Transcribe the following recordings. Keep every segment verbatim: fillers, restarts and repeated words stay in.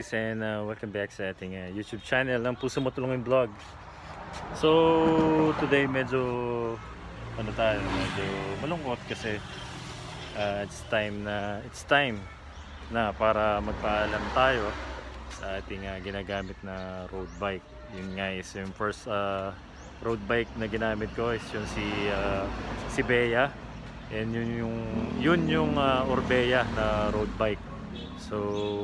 guys, and uh, welcome back sa ating uh, YouTube channel ng Puso Mo Tulungin Vlog. So today medyo ano tayo, medyo malungkot kasi uh, it's time na it's time na para magpaalam tayo sa ating uh, ginagamit na road bike. Yun nga is yung first uh, road bike na ginamit ko is yung si uh, si Bea, and yun yung yun yung uh, Orbea na road bike. So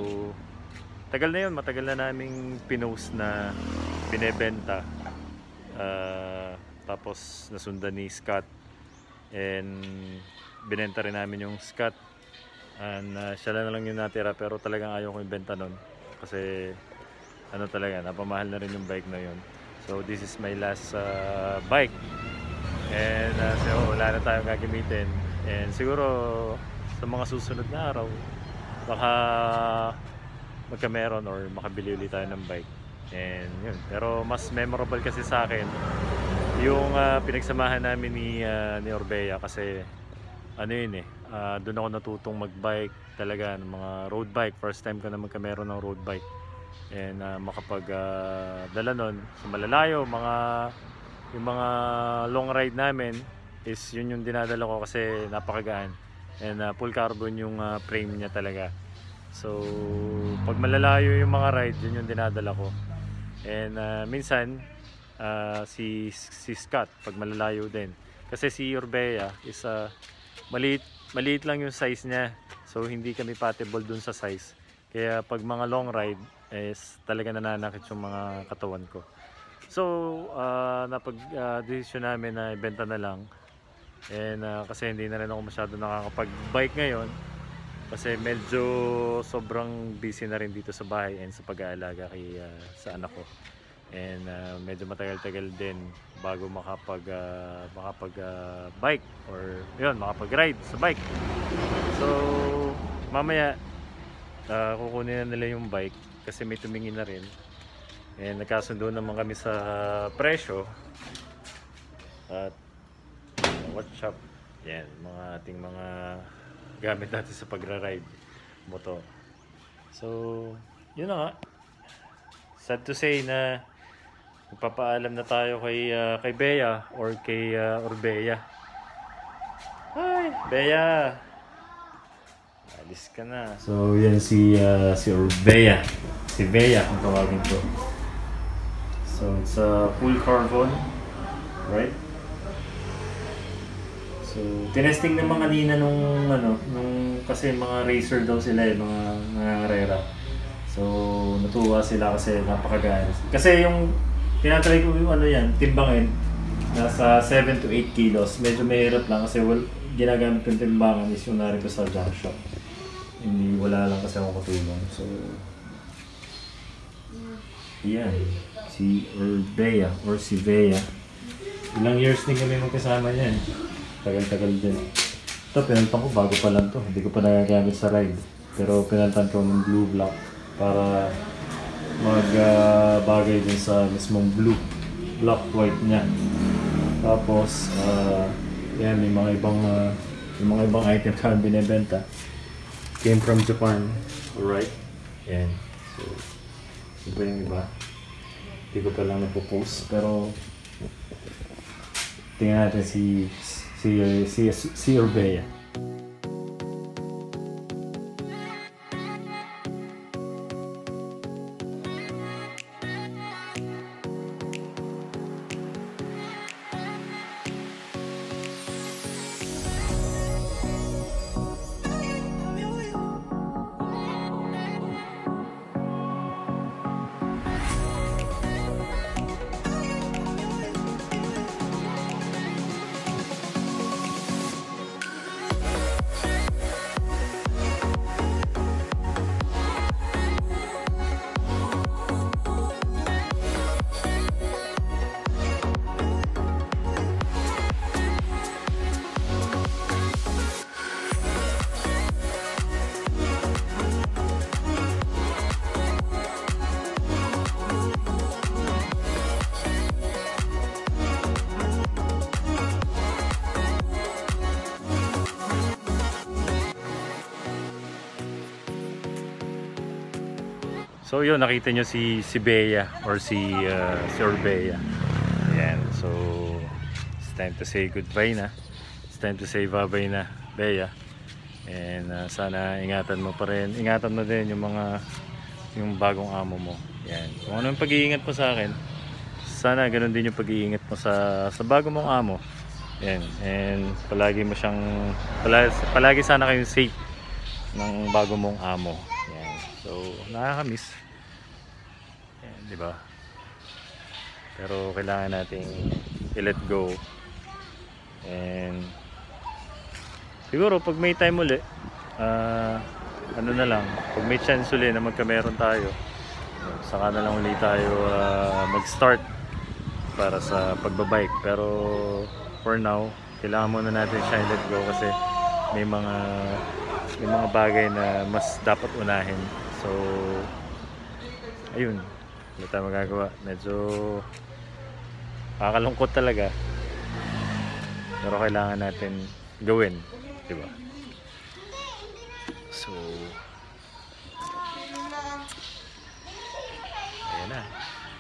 tagal na yun, matagal na naming pinost na binebenta, uh, tapos nasundan ni Scott, and binenta rin namin yung Scott, and uh, siya na lang yung natira, pero talagang ayaw ko ibenta nun kasi ano talaga, napamahal na rin yung bike na yun. So this is my last uh, bike, and uh, so wala na tayong gagamitin, and siguro sa mga susunod na araw baka magkameron or makabili ulit tayo ng bike. And yun, pero mas memorable kasi sa akin yung uh, pinagsamahan namin ni, uh, ni Orbea, kasi ano yun eh, uh, doon ako natutong magbike talaga ng mga road bike. First time ko na magkameron ng road bike, and uh, makapag uh, dala nun sa malalayo, mga yung mga long ride namin is yun yung dinadala ko kasi napakagaan, and uh, full carbon yung uh, frame niya talaga. So pag malalayo yung mga ride, yun yung dinadala ko. And uh, minsan uh, si, si Scott pag malalayo din, kasi si Orbea is uh, maliit, maliit lang yung size niya, so hindi kami compatible dun sa size. Kaya pag mga long ride is talaga nananakit yung mga katawan ko. So uh, napag uh, decision namin na ibenta na lang. And uh, kasi hindi na rin ako masyado nakakapag bike ngayon, kasi medyo sobrang busy na rin dito sa bahay and sa pag-aalaga kay uh, sa anak ko. And uh, medyo matagal-tagal din bago makapag uh, makapag uh, bike or yun, makapag ride sa bike. So mamaya uh, kukunin na nila yung bike kasi may tumingin na rin, and nagkasundo naman kami sa presyo at watch up. Yan, mga ating mga gamit natin sa pagra-ride motor. So yun na nga, sad to say na magpapaalam na tayo kay uh, kay Bea or kay uh, Orbea. Hi Bea, alis ka na. So yan si uh, si Orbea, si Bea kung tawagin ko. So it's a full carbon, right? So tinesting naman kanina nung ano, nung kasi mga racer daw sila eh, mga nangarera. So natuwa sila kasi napakagaan. Kasi yung tinatry ko yung ano yan, timbangin, nasa seven to eight kilos. Medyo mahirap lang kasi well, ginagamit yung timbangan is yung narito sa junk shop. Hindi, wala lang kasi akong katulong. So yan, si Orbea or si Bea. Ilang years din kami magkasama yan. Tagal-tagal din. Ito, pinaltan ko bago pa lang to. Hindi ko pa nagagamit sa ride. Pero pinaltan ko ng blue block para mag-bagay uh, din sa mismong blue block white niya. Tapos, uh, yan, may mga ibang uh, may mga ibang item na binibenta. Came from Japan. Alright. Yan. So, iba yung iba. Hindi ko pa lang napopost. Pero, tingnan natin si si si si Orbea. So yun, nakita nyo si, si Bea or si, uh, si Orbea. Ayan, so it's time to say goodbye na. It's time to say bye-bye na, Bea. And uh, sana ingatan mo pa rin. Ingatan mo din yung mga yung bagong amo mo. Ayan. Kung ano yung pag-iingat mo sa akin, sana ganun din yung pag-iingat mo sa, sa bago mong amo. Ayan. And palagi mo siyang palagi, palagi sana kayong safe ng bago mong amo. Ayan. So nakakamiss. Ayan, di ba? Pero kailangan nating i-let go. And siguro pag may time uli, uh, ano na lang, pag may chance uli na magkameron tayo, saka na lang uli tayo uh, mag-start para sa pagbabike. Pero for now, kailangan muna natin siya let go kasi may mga may mga bagay na mas dapat unahin. So ayun, hindi tayo magagawa. Medyo nakakalungkot talaga, pero kailangan natin gawin, diba? So ayan na.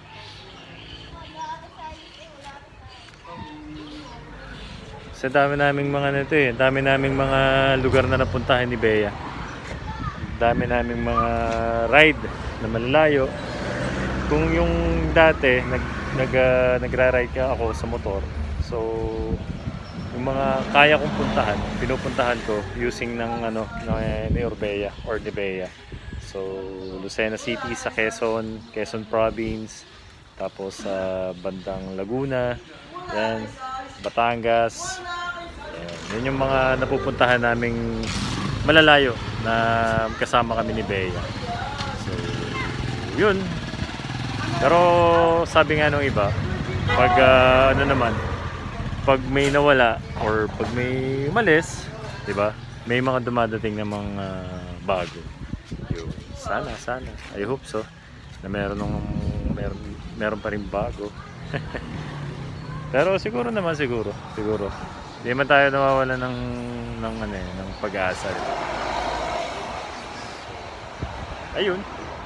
Sa dami naming mga nito eh, dami naming mga lugar na napuntahan ni Bea. Dami naming mga ride na malalayo. Kung yung dati nag nag uh, nagra-ride ka ako sa motor, so yung mga kaya kong puntahan, pinupuntahan ko using ng ano ng, ni Orbea or ni Bea. So Lucena City sa Quezon, Quezon Province, tapos sa uh, bandang Laguna, yan, Batangas. Yan, yun yung mga napupuntahan naming malalayo na kasama kami ni Bea. So yun. Pero sabi nga nung iba, pag uh, ano naman, pag may nawala or pag may umalis, 'di ba? May mga dumadating na mga bago. Yun. Sana, sana. I hope so. Na meron ng meron, meron pa rin bago. Pero siguro naman siguro, siguro. Hindi man tayo nawawala ng ng ano eh, ng pag-asa. Diba? Ayun.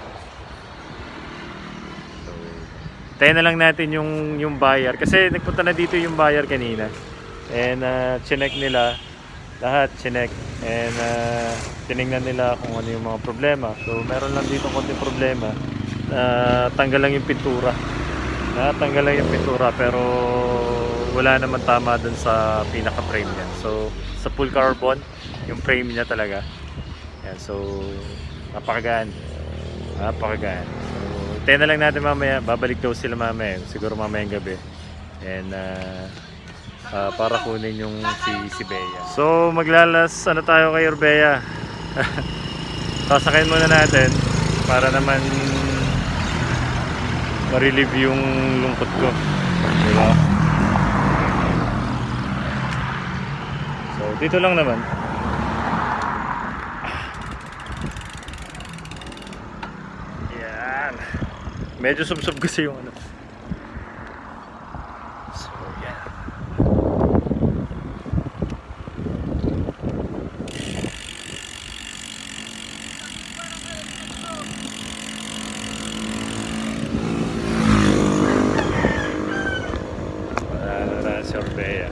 Tayo na lang natin yung yung buyer kasi nagpunta na dito yung buyer kanina. And uh, chinek nila lahat, chinek. And uh, tinignan nila kung ano yung mga problema. So meron lang dito konting problema. Uh, tanggal lang yung pintura. Natanggal lang yung pintura pero wala naman tama dun sa pinaka-frame niya. So sa full carbon, yung frame niya talaga. Yan, so napakagaan. Napakagaan. Tayo na lang natin mamaya, babalik daw sila mamaya, siguro mamayang gabi. And uh, uh, para kunin yung si, si Bea. So maglalas ano tayo kay Orbea. Sasakayin muna natin para naman ma-relieve yung lungkot ko. Diba? So dito lang naman. Medyo sub-sub kasi yung ano. So, yan. Ano na si Orbea.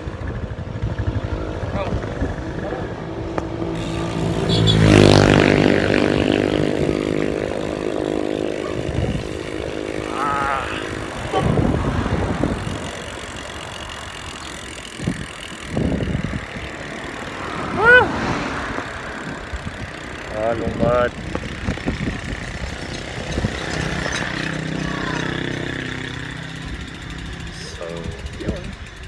Malungkot. So, yun.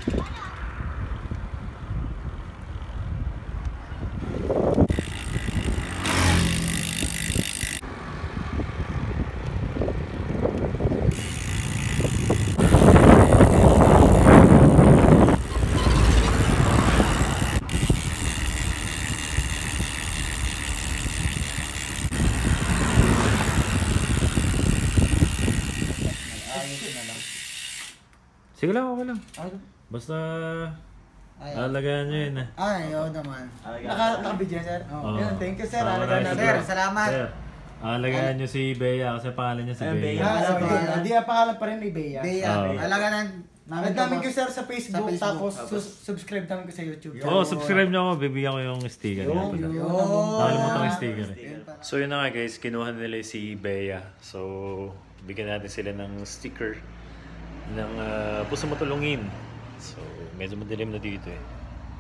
Sige lang, okay lang. Basta alagaan nyo yun. Ay, oo naman. Naka, naka-video, sir? Oo. Yun, thank you, sir. Tama Alagaan na, natin. sir. Sir, salamat. Sir, Alagaan nyo si Bea kasi pangalan niya si Ayun, Bea. Bea. Ah, si Bea. Hindi, ang pangalan pa rin ni Bea. Bea. Oo. Alagaan namin Add namin ko boss. sir sa Facebook, Sa Facebook. tapos Tapos- sus- subscribe namin ko sa YouTube. Oo, oh, subscribe nyo ako. Bibigyan ko yung sticker. Yun, Yan pala. yun. Nakalimutan ko yung sticker. eh. Yun pa. So yun na nga guys, kinuha nila si Bea. So bigyan natin sila ng sticker ng uh, puso matulungin. So medyo madilim na dito eh.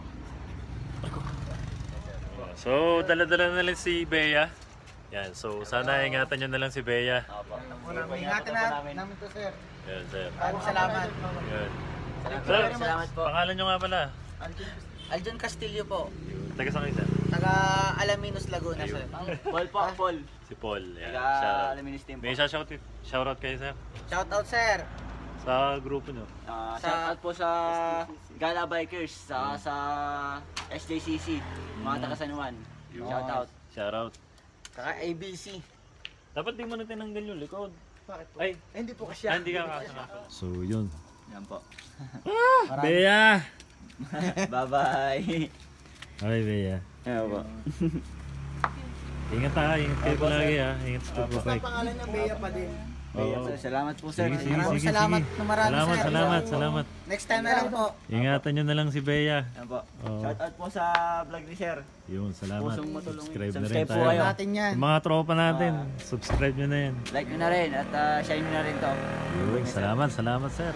So dala-dala na lang si Bea. Yan, so sana ingatan nyo na lang si Bea. Ingatan na namin to sir. Yan, sir. Maraming salamat. Yan. Sir, salamat po. Pangalan nyo nga pala. Aljon Castillo po. Yun. Taga saan kayo, sir? Taga Alaminos, Laguna sir. Paul po, Paul. Si Paul. Yan. Taga Shoutout. Alaminos team po. May shoutout, shoutout kayo, sir? Shout out sir. Sa grupo nyo. Ah, Sa- shout out po sa Gala Bikers, sa sa S J C C, mga taga San Juan. Shout out. Shoutout. Taga A B C. Dapat di mo na tinanggal yung likod. Bakit po? Ay, Eh, hindi po kasi. ah, hindi ka kasama. So, yun. Yan po. Bea! Bye-bye. Hi, Bea. Yan po. Ingat ha, ingat kayo palagi ha. Ingat sa Basta pagbabike. pangalan niya Bea pa din. Oo. Sir, salamat po sir. Sige, sige, Maraming sige, salamat sige. na marami, Salamat, sir. salamat, salamat. Next time na lang po. Ingatan nyo na lang si Bea. Yan po. Oo. Shout out po sa vlog ni sir. Yun, salamat. Pusong matulungin. Subscribe na rin Subscribe po tayo. kayo. Natin yan. Yung mga tropa natin, subscribe nyo na yan. Like nyo na rin at uh, share nyo na rin to. Yun, salamat, salamat sir.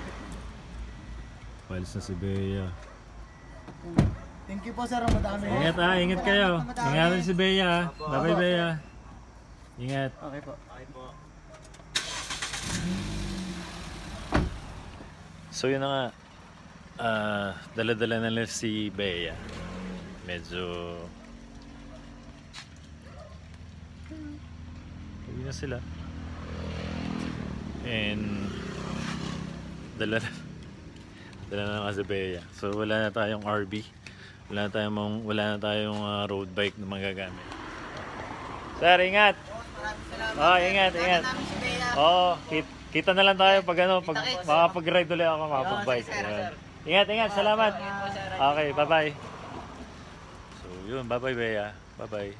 Files na si Bea. Thank you po sir, ang madami. Ingat ha, ingat kayo. Ingatan si Bea ha. Bye-bye Bea. Ingat. Okay po. So yun na nga, ah, dala-dala na lang si Bea. Medyo... Uwi na sila. And... Dala na... Dala na lang si Bea. So wala na tayong R B. Wala na tayong, mga- wala na tayong ah, road bike na magagamit. Sir, ingat! Maraming salamat. Oh, ingat, ingat. Namin si Bea. Oo, kit- kita na lang tayo pag ano, pag Kita-kits. makapag-ride ulit ako, makapag-bike. Sige, sir, Ayan. sir. Ingat, ingat, salamat. Ingat po, sir. Okay, bye-bye. So, yun, bye-bye, Bea. Bye-bye.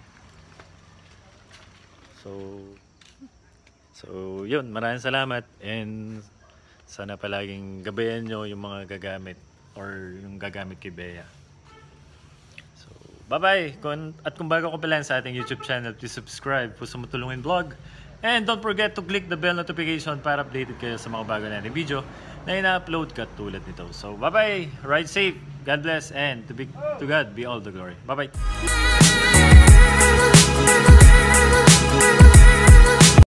So, so, yun, maraming salamat. And sana palaging gabayan nyo yung mga gagamit or yung gagamit kay Bea. So, bye-bye. Kung, at kung bago ko pala sa ating YouTube channel, please subscribe. Puso Matulungin Vlog. And don't forget to click the bell notification para updated kayo sa mga bago natin video na ina-upload ka tulad nito. So, bye-bye! Ride safe! God bless! And to, be, to God be all the glory. Bye-bye!